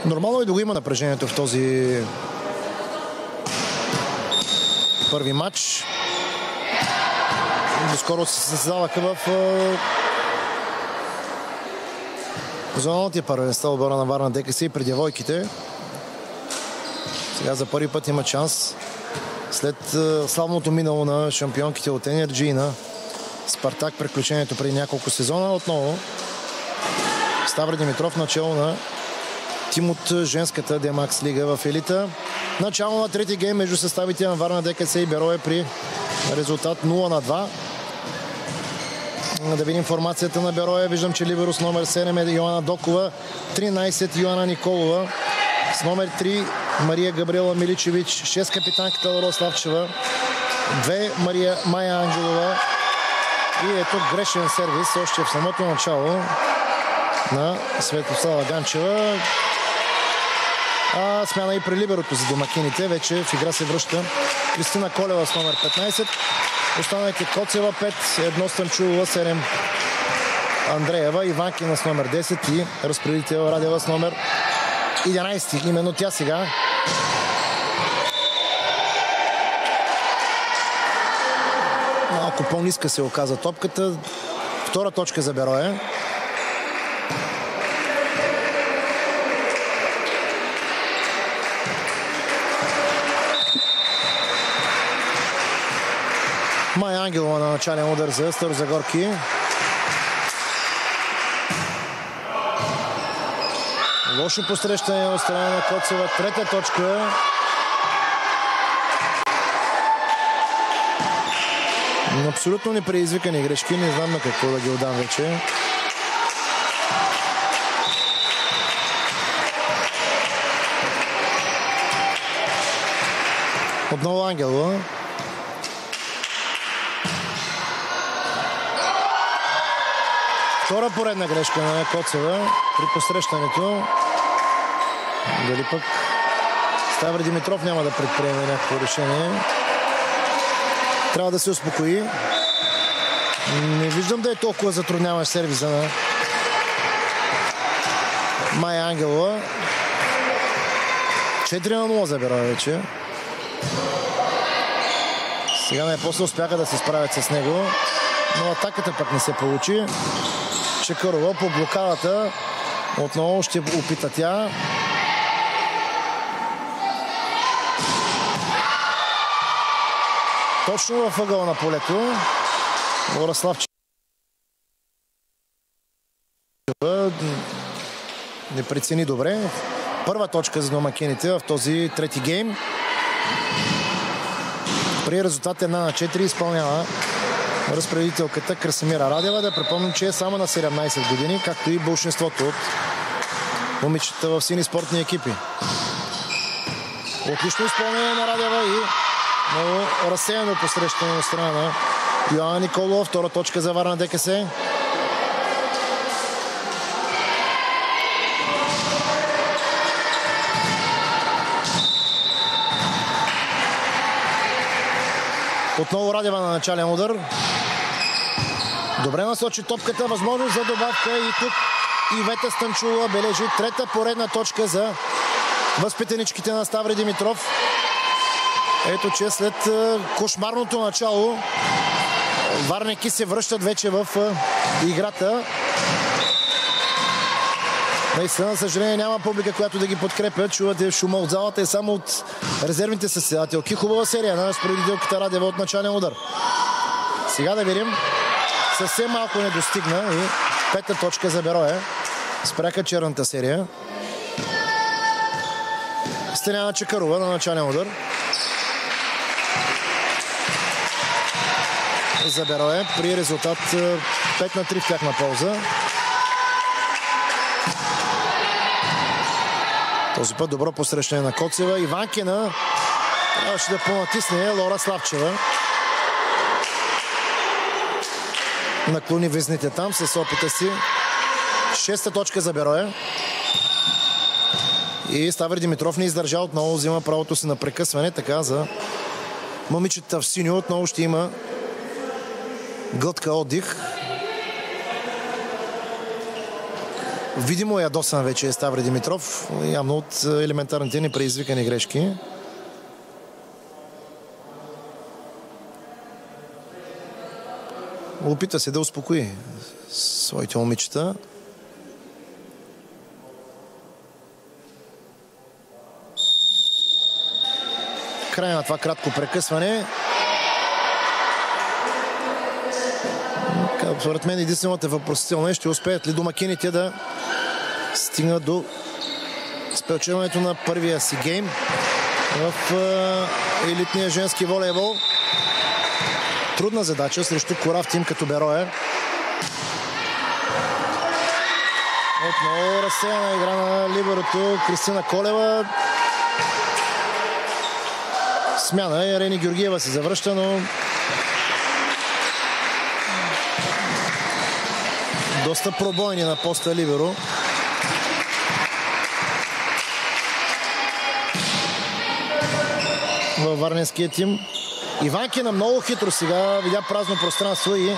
Нормално е да го има напрежението в този първи матч. Доскоро се създаваха в зоналните първенства отбора на Варна ДКС и при девойките. Сега за първи път има шанс след славното минало на шампионките от Енерджи и на Спартак, приключението преди няколко сезона. Отново Ставра Димитров начало на тим от женската Демакс лига в елита. Начало на трети гейм между съставите на Варна ДКС и Берое при резултат 0-2. Да видим формацията на Берое. Виждам, че либерус номер 7 е Йоана Докова, 13 Йоана Николова, с номер 3 Мария Габриела Миличевич, 6 капитанката Лора Славчева, 2 Майя Анджелова и ето грешен сервис още в самото начало на Светослава Ганчева. Смяна и при либерото за домакините. Вече в игра се връща Кристина Колева с номер 15. Останалите Коцева 5, 1 Станчулова, 7 Андреева, Иванкина с номер 10 и разпределител Радева с номер 11. Именно тя сега малко по-ниска се оказа топката. Втора точка за Берое. Майя Ангелова на начален удар за Старозагорки. Лошо посрещане от страна на Коцева. Трета точка. Абсолютно непредизвикани грешки. Не знам на какво да ги отдам вече. Отново Ангелова. Втора поредна грешка на Коцева при посрещането. Дали пък Ставри Димитров няма да предприеме някакво решение. Трябва да се успокои. Не виждам да е толкова затрудняващ сервиза на Майя Ангелова. 4-0 за Берое вече. Сега най-после успяха да се справят с него, но атаката пък не се получи. Чекарова по блокадата. Отново ще опита тя. Точно във ъгъла на полето. Лора Славчева не прецени добре. Първа точка за домакините в този трети гейм. При резултат 1-4 изпълнява разпределителката Красимира Радева. Да припомним, че е само на 17 години, както и большинството от момичета в сини спортни екипи. Отлично изпълнение на Радева и много разсеяно посрещане от страна на Йоанна Николова. Втора точка за Варна ДКС. Отново Радева на начален удар. Добре насочи топката. Възможност за добавка и тук Ивета Станчулова бележи трета поредна точка за възпитаничките на Ставри Димитров. Ето, че след кошмарното начало варнеки се връщат вече в играта. Наистина, за съжаление, няма публика, която да ги подкрепя. Чувате шума от залата и само от резервните съседателки. Хубава серия на разпределителката Радева от начален удар. Сега да видим. Съвсем малко не достигна и пета точка за Берое. Спряха черната серия. Стеняна Чекарова на начален удар. За Берое при резултат 5-3 в тяхна полза. Този път добро посрещане на Коцева. Иванкина трябваше да понатисне Лора Славчева. Наклони везните там с опита си. Шеста точка за Берое. И Ставри Димитров не издържа, отново взима правото си на прекъсване. Така за момичета в синьо отново ще има глътка отдих. Видимо ядосан вече е Ставри Димитров, явно от елементарните непредизвикани грешки. Опита се да успокои своите момичета. Край на това кратко прекъсване. Според мен единствената въпросителна е ще успеят ли домакините да стигнат до спечелването на първия си гейм в елитния женски волейбол. Трудна задача срещу корав тим като Берое. Отново разсеяна игра на либерото Кристина Колева. Смяна и Рени Георгиева се завръща, но доста пробойни на поста либеро. Във варненския тим. Иванкина много хитро сега видя празно пространство и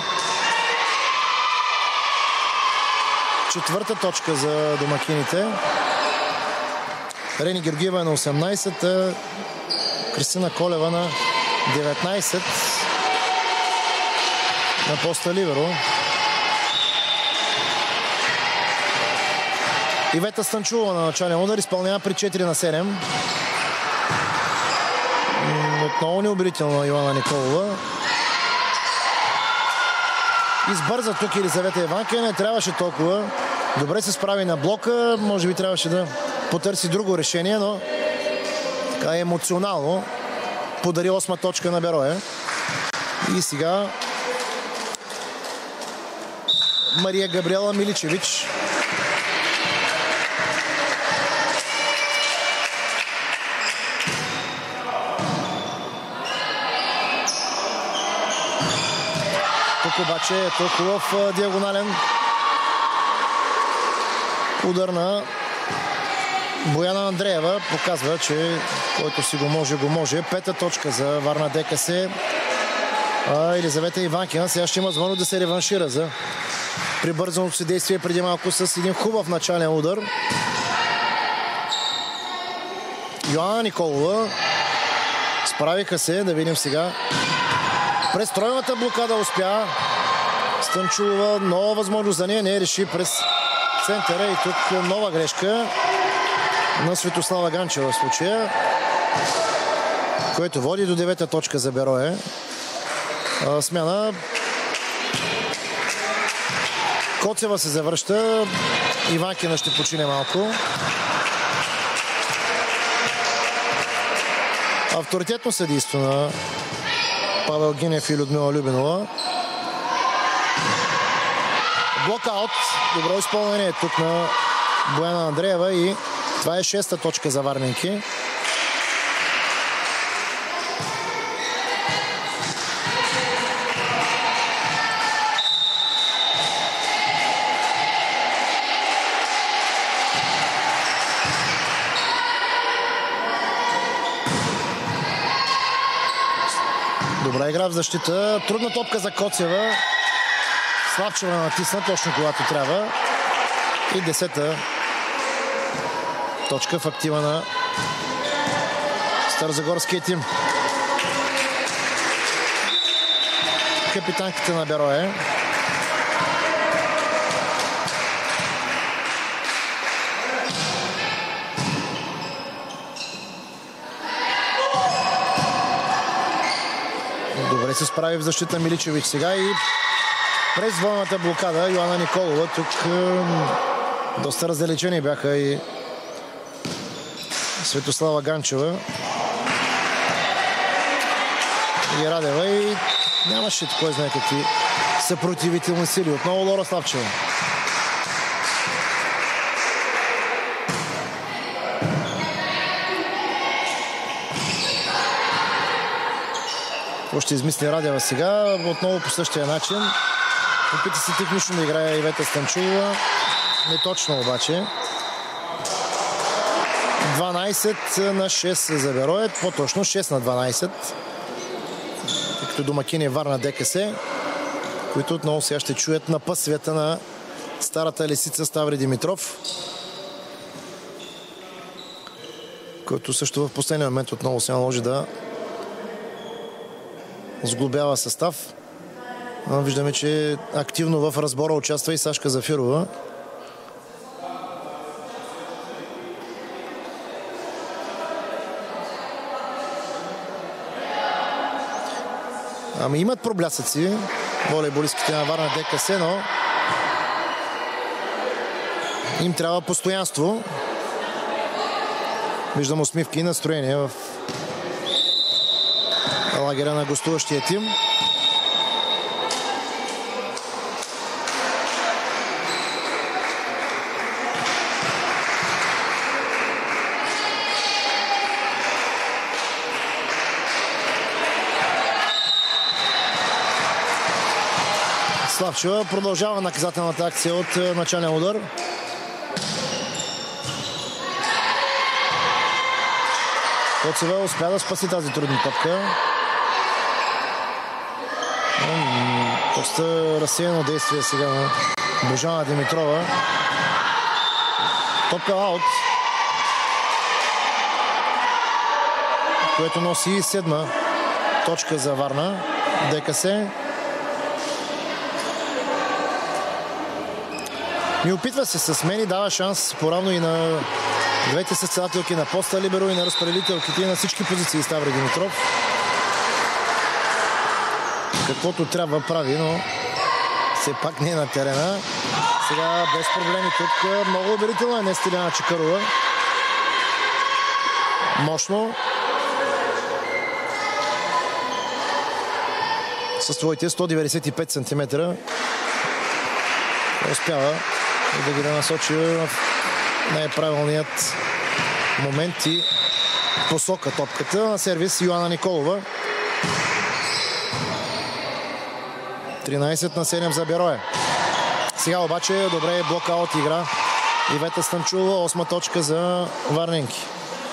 четвърта точка за домакините. Рени Георгиева е на 18, а Кристина Колева на 19 на поста либеро. Ивета Станчулова на начален удар изпълнява при 4-7. Отново неубедително Йоана Николова. Избърза тук Елизавета Иванкина. Не трябваше толкова. Добре се справи на блока. Може би трябваше да потърси друго решение, но така емоционално подари 8-ма точка на Берое. И сега Мария Габриела Миличевич. Тук обаче е толкова в диагонален удар на Бояна Андреева. Показва, че който си го може. Пета точка за Варна ДКС. Елизавета Иванкина сега ще има възможност да се реваншира за прибързаното си действие преди малко с един хубав начален удар. Йоана Николова. Справиха се, да видим сега. През тройната блокада успя Станчулова. Нова възможност за нея. Не реши през центъра и тук нова грешка на Светослава Ганчева в случая, което води до 9-та точка за Берое. Смяна. Коцева се завръща. Иванкина ще почине малко. Авторитетно съдийство на Павел Гинев и Людмила Любенова. Блокаут. Добро изпълнение тук на Бояна Андреева и това е 6-та точка за варненки. Добра игра в защита. Трудна топка за Коцева. Славчева натисна точно когато трябва. И 10-та точка в актива на старозагорския тим. Капитанката на Берое. Добре се справи в защита Миличевич сега и през двойната блокада Йоана Николова. Тук доста раздалечени бяха и Светослава Ганчева и Радева и нямаше кой знае какви съпротивителни сили. Отново Лора Славчева. Какво ще измисли Радева сега? Отново по същия начин. Опита се технично да играе Ивета Станчулова. Не точно обаче. 12-6 за Берое. По-точно 6-12. Тъй като домакин е Варна ДКС, които отново сега ще чуят напътствията на старата лисица Ставри Димитров, който също в последния момент отново се наложи да сглобява състав. Виждаме, че активно в разбора участва и Сашка Зафирова. Ами имат проблясъци волейболистките на Варна ДКС, но им трябва постоянство. Виждам усмивки и настроение в лагера на гостуващия тим. Славчева продължава наказателната акция от начален удар. Коцева успя да спаси тази трудна топка. Доста разсеяно действие сега на Божана Димитрова. Топка аут, което носи 7-ма точка за Варна ДКС. И опитва се с смени, дава шанс поравно и на двете състезателки на поста либеро и на разпределителките и на всички позиции Ставри Димитров. Каквото трябва прави, но все пак не е на терена. Сега без проблеми тук. Много убедително е Стиляна Чакърова. Мощно. С своите 195 см успява да ги насочи в най-правилният момент и посока топката. На сервис Йоана Николова. 13-7 за Берое. Сега обаче добре блокаут игра Ивета Станчулова. 8-ма точка за варненки.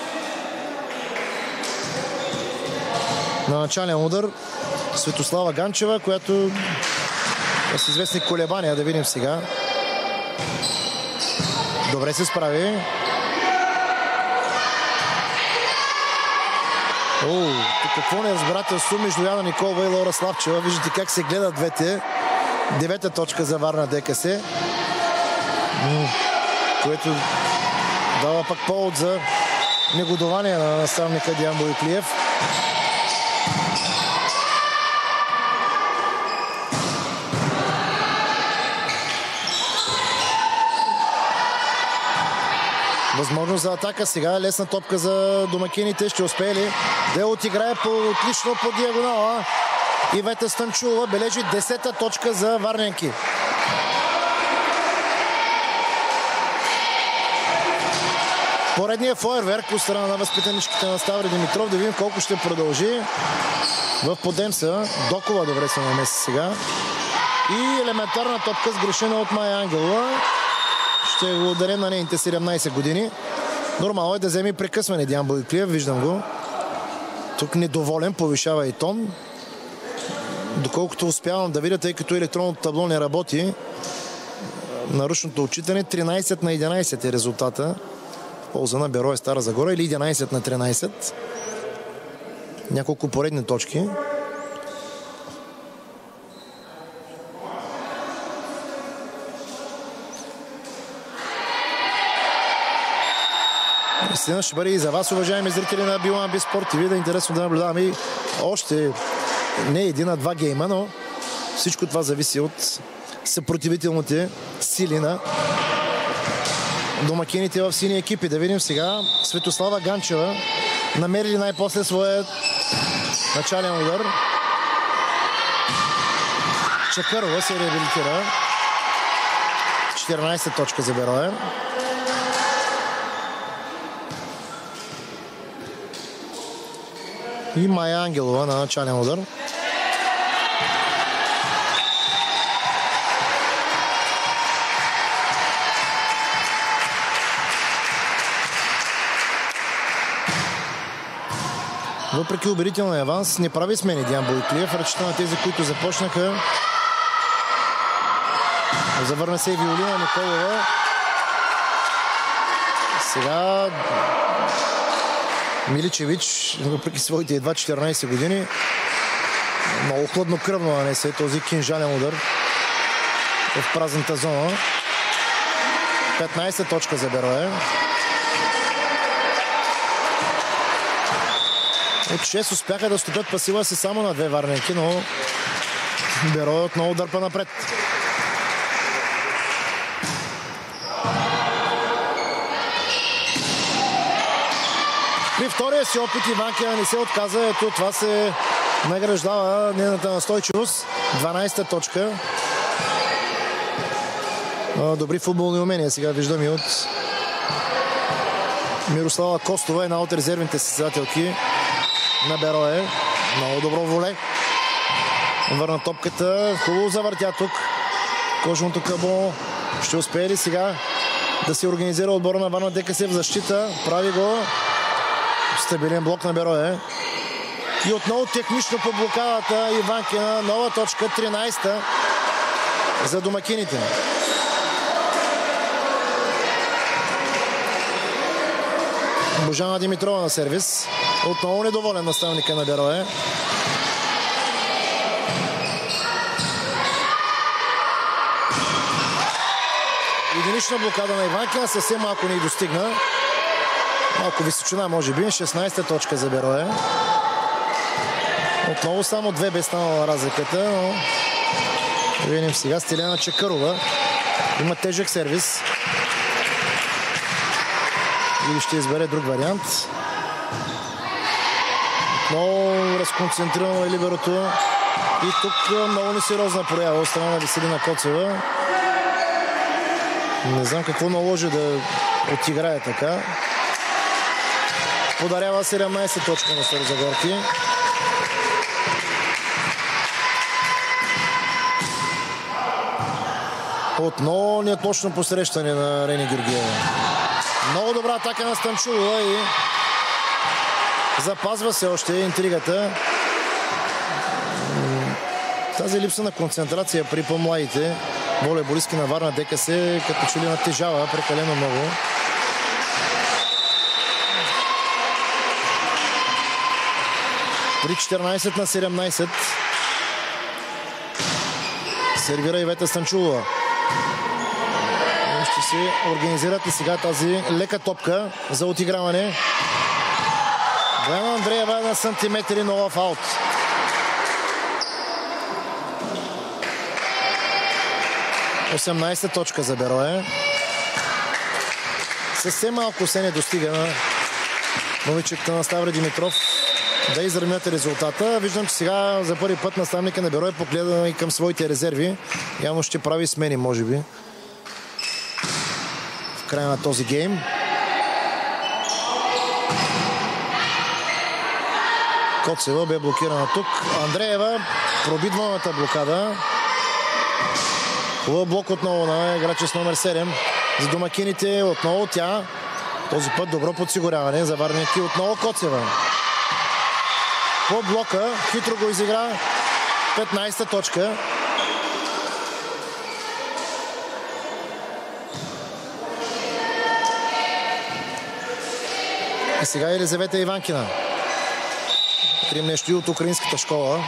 На начален удар Светослава Ганчева, която е с известни колебания. Да видим сега. Добре се справи. Тук какво неразбирателство между Яна Николова и Лора Славчева. Виждате как се гледат двете. 9-та точка за Варна ДКС. Което дава пък повод за негодование на наставника Диан Бояклиев. Възможност за атака сега. Лесна топка за домакините. Ще успее ли да я отиграе отлично по диагонала. Ивета Станчулова бележи 10-та точка за варненки. Поредния фойерверк от страна на възпитаничките на Ставри Димитров. Да видим колко ще продължи. В подемса Докова добре се намеси сега. И елементарна топка сгрешена от Майя Ангелова. Ще го ударим на нейните 17 години. Нормално е да вземе прекъсване Диан Бояклиев. Виждам го. Тук недоволен, повишава и тон. Доколкото успявам да видя, тъй като електронното табло не работи. Наручното отчитане 13-11 е резултата. В полза на Берое Стара Загора или 11-13. Няколко поредни точки. Истина ще бъде и за вас, уважаеми зрители на Билан Биспорт ТВ. Да е интересно да наблюдаваме и още не един, а два гейма, но всичко това зависи от съпротивителните сили на домакините в сини екипи. Да видим сега Светослава Ганчева. Намери ли най-после своя начален удар? Чакърова се реабилитира. 14 точка за Берое. И Майя Ангелова на начален удар. Въпреки убедителния аванс, не прави смени Диан Бояклиев. Ръчета на тези, които започнаха. Завърна се и Виолина Николова. Сега Миличевич, въпреки своите едва 14 години, много хладнокръвно нанесе този кинжален удар в празната зона. 15 точка за Берое. От 6 успяха да стопят пасива си само на 2 варненки, но Берое отново дърпа напред. При втория си опит Иванкина не се отказа. Ето това се награждава нейната настойчивост. 12-та точка. Добри футболни умения сега виждам и от Мирослава Костова, една от резервните състезателки на Берое. Много добро воле. Върна топката. Хубаво завъртя тук. Кожното кълбо. Ще успее ли сега да се организира отбора на Варна ДКС в защита? Прави го. Стабилен блок на Берое. И отново технично по блокадата Иванкина. Нова точка, 13-та за домакините. Божана Димитрова на сервис. Отново недоволен наставника на Берое. Единична блокада на Иванкина. Съвсем малко не й достигна. Малко височина, може би. 16-та точка за Берое. Отново само 2 бе станала разликата, но видим сега Стиляна Чекарова. Има тежък сервис. Или ще избере друг вариант. Отново разконцентрирано е либерото. И тук много несериозна проява от страна на Веселина Коцева. Не знам какво наложи да отиграе така. Подарява 17 точка на Старозагорки. Отново неточно посрещане на Рени Георгиева. Много добра атака на Станчулова и запазва се още интригата. Тази липса на концентрация при по-младите волейболистки на Варна ДКС като че ли натежава прекалено много. При 14 на 17 сервира Ивета Станчулова. Ще се организират и сега тази лека топка за отиграване. Бояна Андреева на сантиметри, но в аут. Осемнадесета точка за Берое. Съвсем малко се не достига на момичета на Ставре Димитров да изравнят резултата. Виждам, че сега за първи път наставника на Берое погледа и към своите резерви. Явно ще прави смени, може би, в края на този гейм. Коцева бе блокирана тук. Андреева проби двойната блокада. Хубав блок отново на играча с номер 7. За домакините отново тя. Този път добро подсигуряване за варники. Отново Коцева. По блока хитро го изигра. 15-та точка. И сега Елизавета Иванкина. Крим нещо и от украинската школа.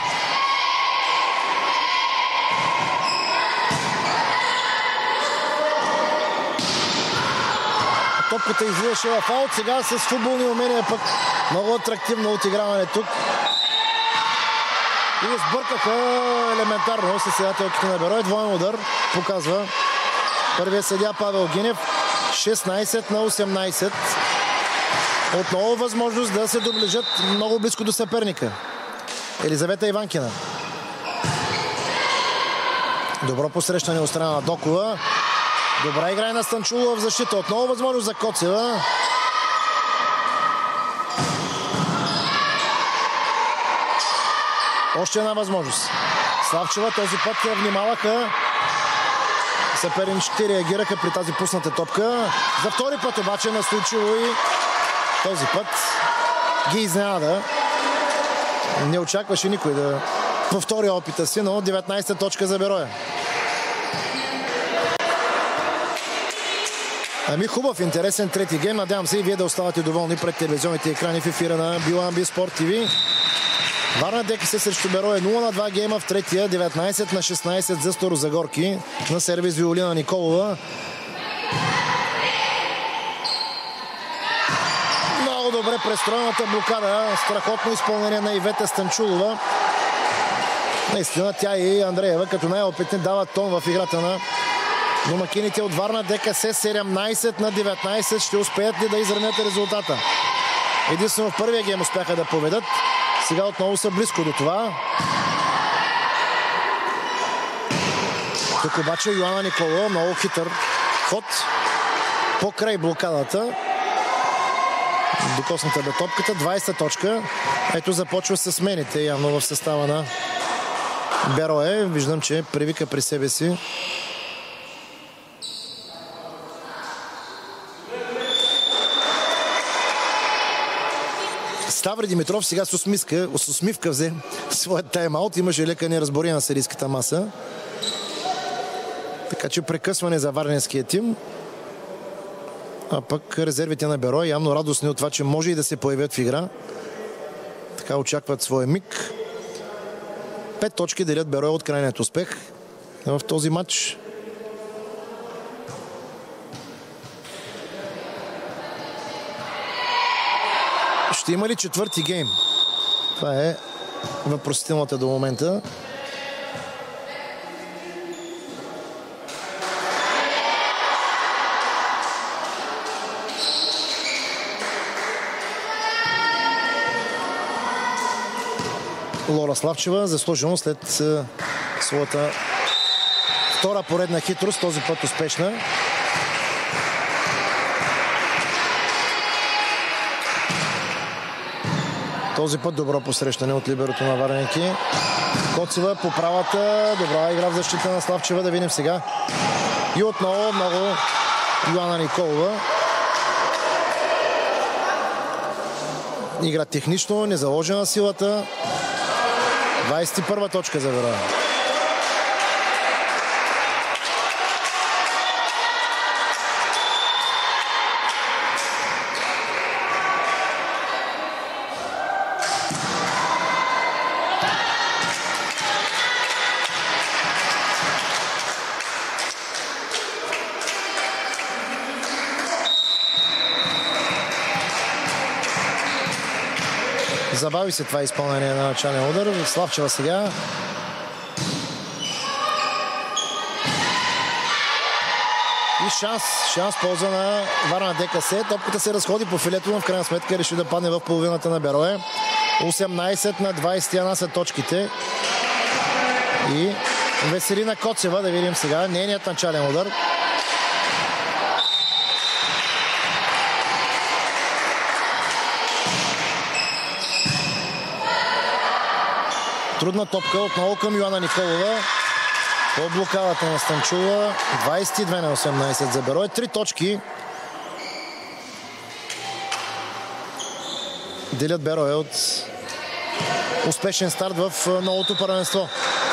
Топката излизаше в аут. Сега с футболни умения пък много атрактивно отиграване тук. И сбъркаха елементарно съседателките на Берое. Двоен удар показва първият съдия Павел Гинев. 16 на 18. Отново възможност да се доближат много близко до съперника. Елизавета Иванкина. Добро посрещане от страна на Докова. Добра игра на Станчулова в защита. Отново възможност за Коцева. Още една възможност. Славчева този път внимаваха. Съперничките реагираха при тази пусната топка. За втори път обаче наслучило и този път ги изненада. Не очакваше никой да повтори опита си, но 19-та точка за Берое. Ами хубав, интересен трети гейм. Надявам се и вие да оставате доволни пред телевизионните екрани в ефира на BioMB Sport TV. Варна ДКС срещу Берое 0-2 гейма в третия, 19-16 за Старозагорки на сервис Виолина Николова. Много добре престроената блокада, страхотно изпълнение на Ивета Станчулова. Наистина тя и Андреева като най-опитни дават тон в играта на домакините от Варна ДКС. 17-19. Ще успеят ли да изравнят резултата? Единствено в първия гейм успяха да поведат. Сега отново са близко до това. Тук обаче Йоана Николова, много хитър ход покрай блокадата. Докосната бе топката. 20 точка. Ето започва с смените явно в състава на Берое. Виждам, че привика при себе си Ставри Димитров. Сега с усмивка взе своят тайм-аут. Имаше лека неразбория на съдийската маса. Така че прекъсване за варненския тим. А пък резервите на Берое явно радостни от това, че може и да се появят в игра. Така очакват своя миг. 5 точки делят Берое от крайният успех в този матч. Ще има ли четвърти гейм? Това е въпросителната до момента. Лора Славчева заслужено след своята втора поредна хитрост, този път успешна. Този път добро посрещане от либерото на Варненки. Коцева по правата. Добра игра в защита на Славчева. Да видим сега. И отново много Йоана Николова. Игра технично, не заложена силата. 21-та точка за Берое. Забави се това изпълнение на начален удар. Славчева сега. И шанс полза на Варна ДКС. Топката се разходи по филето, но в крайна сметка реши да падне в половината на Берое. 18-21 са точките. И Веселина Коцева, да видим сега нейният начален удар. Трудна топка отново към Йоана Николова. По блокадата на Станчула. 22-18 за Берое. 3 точки делят Берое от успешен старт в новото първенство.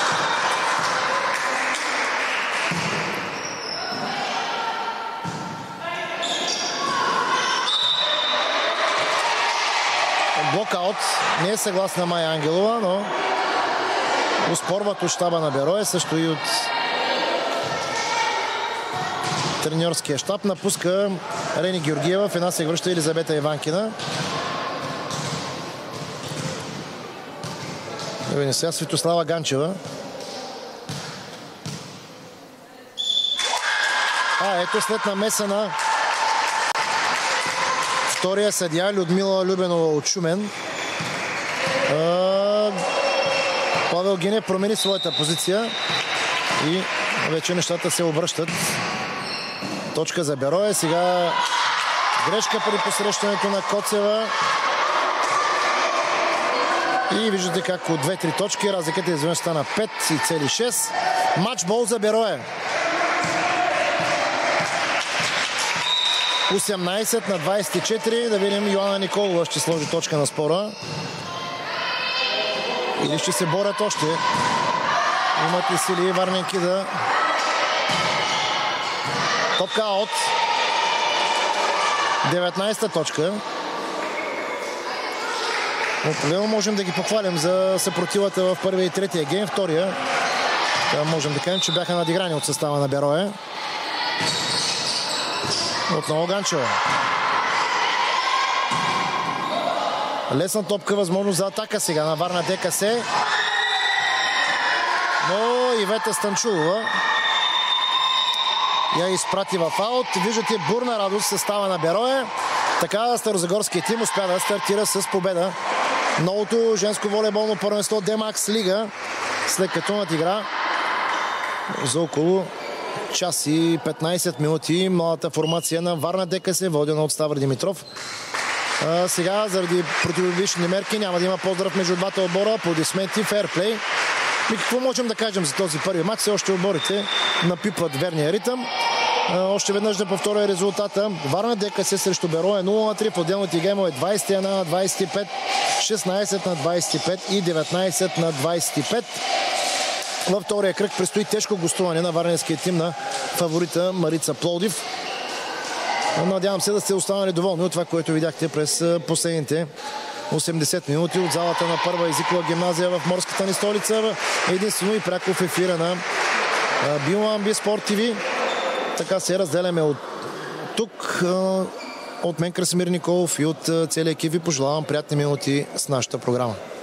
Блокаут. Не е съгласна Майя Ангелова, но оспорват от щаба на Берое, също и от треньорския щаб. Напуска Рени Георгиева, в една се връща Елизабета Иванкина. Видим сега Светослава Ганчева. Ето след намеса на втория съдия Людмила Любенова от Шумен. Павел Генев промени своята позиция и вече нещата се обръщат. Точка за Берое. Сега грешка при посрещането на Коцева. И виждате как от 2-3 точки разликата изведнъж стана 5,6. Матчбол за Берое. 18-24. Да видим, Йоана Николова ще сложи точка на спора. Или ще се борят още. Имат ли сили Варненки да... Топка аут. 19-та точка. Определено можем да ги похвалим за съпротивата в първия и третия гейм. Втория можем да кажем, че бяха надиграни от състава на Берое. Отново Ганчева. Лесна топка, възможност за атака сега на Варна ДКС. Но Ивета Станчулова я изпрати в аут. Виждате бурна радост в състава на Берое. Така старозагорският тим успя да стартира с победа. Новото женско волейболно първенство Демакс Лига, след като надигра за около час и 15 минути младата формация на Варна ДКС, водена от Ставър Димитров. Сега, заради противобични мерки, няма да има поздрав между двата отбора. Аплодисменти, фейрплей. И какво можем да кажем за този първи матч? Все още отборите напипват верния ритъм. Още веднъж да повторя резултата. Варна ДКС срещу Берое 0-3 в отделните геймове 21 на 25, 16 на 25 и 19 на 25. Във втория кръг предстои тежко гостуване на варненския тим на фаворита Марица Пловдив. Надявам се да сте останали доволни от това, което видяхте през последните 80 минути от залата на Първа езикова гимназия в морската ни столица. Единствено и пряко в ефира на Биомамби Спорт ТВ. Така се разделяме от тук. От мен Красимир Николов и от целия екип ви пожелавам приятни минути с нашата програма.